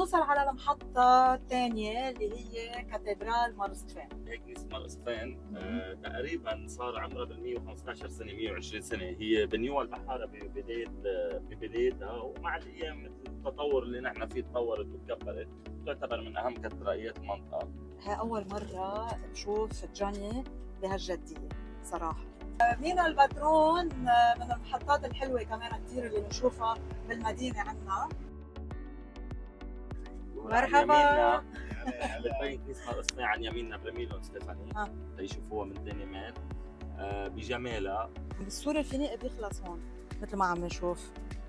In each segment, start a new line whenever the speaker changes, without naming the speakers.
بنوصل على المحطة الثانية اللي هي كاتدرال مرصفين.
هيك كنيسة مرصفين تقريبا صار عمرها بال 115 سنة 120 سنة. هي بنيوها البحارة ببدايتها، ومع الأيام مثل التطور اللي نحن فيه تطورت وتكبرت، تعتبر من أهم كاتدرائيات المنطقة.
هي أول مرة بشوف جوني بهالجدية صراحة. مينا الباترون من المحطات الحلوة كمان كثير اللي بنشوفها بالمدينة عندنا. مرحبا.
بتبين كنيسة مرصفين عن يميننا برميلو ستيفاني تيشوفوها من ثاني ميل بجمالها.
السور الفينيقي بيخلص هون مثل ما عم نشوف،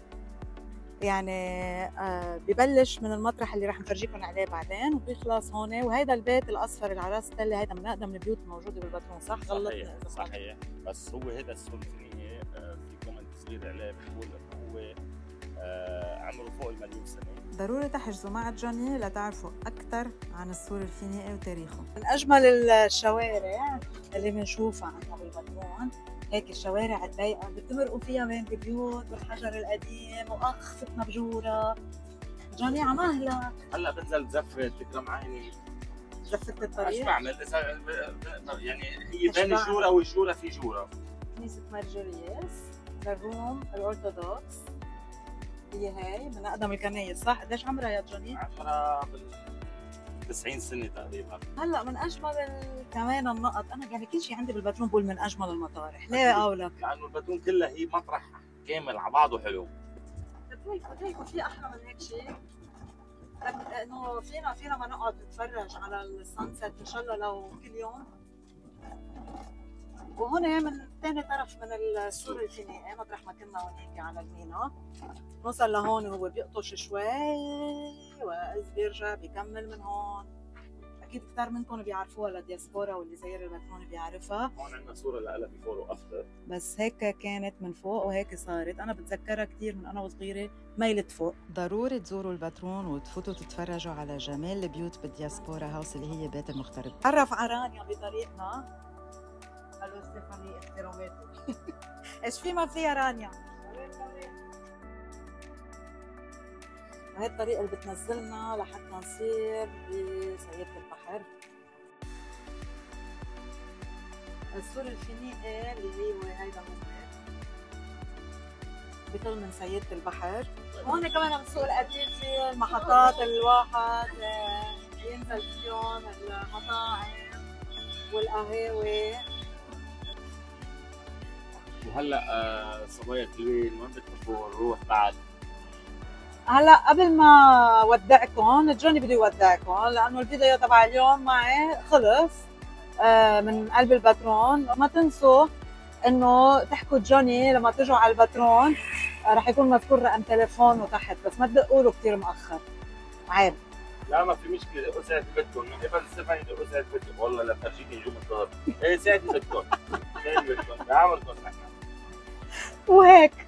يعني ببلش من المطرح اللي رح نفرجيكم عليه بعدين وبيخلص هون. وهيدا البيت الاصفر اللي على راس التله هيدا من اقدم البيوت الموجوده بالباترون، صح؟ غلطني اذا
صحيح. بس هو هيدا السور الفينيقي في كومنت صغير عليه بيقول انه هو عمره فوق ال1,000,000 سنه.
ضروري تحجزوا مع جوني لتعرفوا اكثر عن السور الفينيقي وتاريخه. من اجمل الشوارع اللي بنشوفها عندنا بالباترون هيك الشوارع الضيقه اللي بتمرقوا فيها بين البيوت والحجر القديم واخ فتنا بجوره. جوني عمهلا
هلا بنزل بزفت تكرم عيني.
زفت الطريق.
ايش بعمل؟ يعني هي بين الجوره والجوره في جوره.
كنيسه مارجوريوس للروم الارثوذكس، هي من اقدم الكنايس، صح؟ قديش عمرها يا جوني؟
عمرها 90 سنه تقريبا.
هلا من اجمل كمان النقط، انا يعني كل شيء عندي بالباترون بقول من اجمل المطارح، ليه قولك؟
لانه الباترون كلها هي مطرح كامل على بعضه حلو.
هيك في احلى من هيك شيء؟ انه فينا ما نقعد نتفرج على السانسيت ان شاء الله لو كل يوم. وهون من ثاني طرف من السور الفينيقي مطرح ما كنا هونيك على المينا، نوصل لهون وهو بيقطش شوي وإذ بيرجع بيكمل من هون. اكيد كثير منكم بيعرفوها للدياسبورا واللي زير الباترون بيعرفها.
هون عندنا صوره لها بيفور وافتر،
بس هيك كانت من فوق وهيك صارت. انا بتذكرها كثير من انا وصغيره ميلت فوق. ضروري تزوروا الباترون وتفوتوا تتفرجوا على جمال البيوت بالدياسبورا هاوس اللي هي بيت المغترب. تعرف على رانيا بطريقنا. الو ستيفاني احتراماتي. ايش في ما فيها رانيا؟ هاي الطريقة اللي بتنزلنا لحتى نصير بسيدة البحر. السور الفينيقي اللي هو هيدا بيطل من سيدة البحر. هون كمان بالسوق القديم في المحطات الواحد ينزل فيهم المطاعم والقهاوي.
وهلا صبايا حلوين وين بتحبوا نروح بعد؟
هلا قبل ما ودعكم جوني بده يودعكم لانه الفيديو تبع اليوم معي خلص من قلب الباترون. ما تنسوا انه تحكوا جوني لما تجوا على الباترون، رح يكون مذكور رقم تليفونه تحت، بس ما تدقوا له كثير مؤخر، عيب.
لا ما في مشكله، اسعد بدكم قبل ستيفاني اسعد بدكم والله لا فرجيني نجوم الظهر. ايه ساعتي بدكم، ساعتي بدكم بعمركم نحن.
وهيك